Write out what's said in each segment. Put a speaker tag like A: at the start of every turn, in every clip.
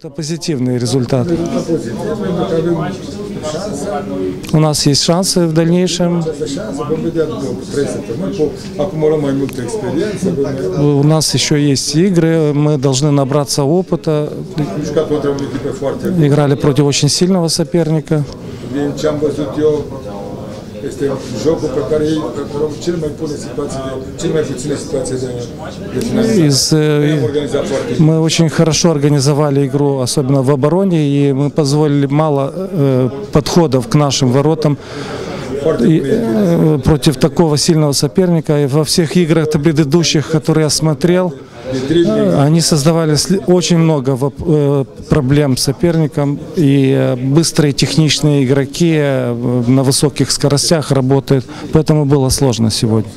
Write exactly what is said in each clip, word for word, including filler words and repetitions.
A: Это позитивный результат. У нас есть шансы в дальнейшем. У нас еще есть игры, мы должны набраться опыта. Играли против очень сильного соперника. Из, мы очень хорошо организовали игру, особенно в обороне, и мы позволили мало э, подходов к нашим воротам. И, э, против такого сильного соперника. И во всех играх предыдущих, которые я смотрел, они создавали очень много э, проблем соперникам. И э, быстрые техничные игроки э, на высоких скоростях работают. Поэтому было сложно сегодня.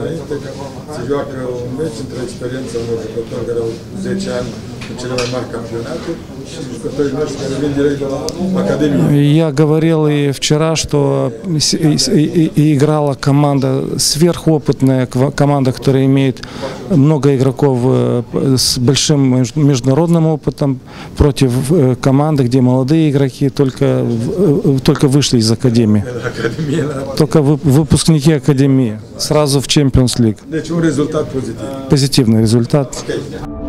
A: Я говорил и вчера, что играла команда сверхопытная, команда, которая имеет много игроков с большим международным опытом, против команды, где молодые игроки только, только вышли из академии. Только выпускники академии. Сразу в Champions League. Позитивный результат.